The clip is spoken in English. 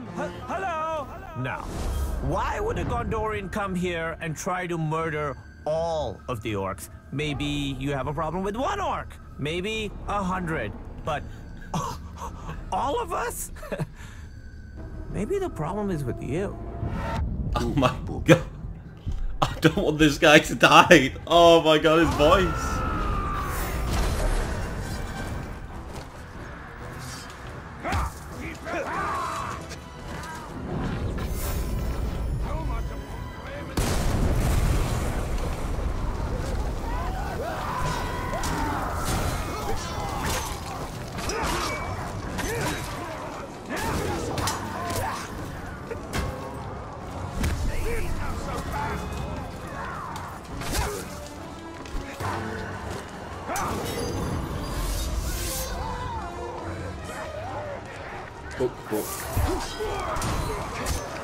Hello. Now, why would a Gondorian come here and try to murder all of the orcs? Maybe you have a problem with one orc, maybe 100, but all of us? Maybe the problem is with you. Oh my god. I don't want this guy to die. Oh my god, his voice. Ukbuk.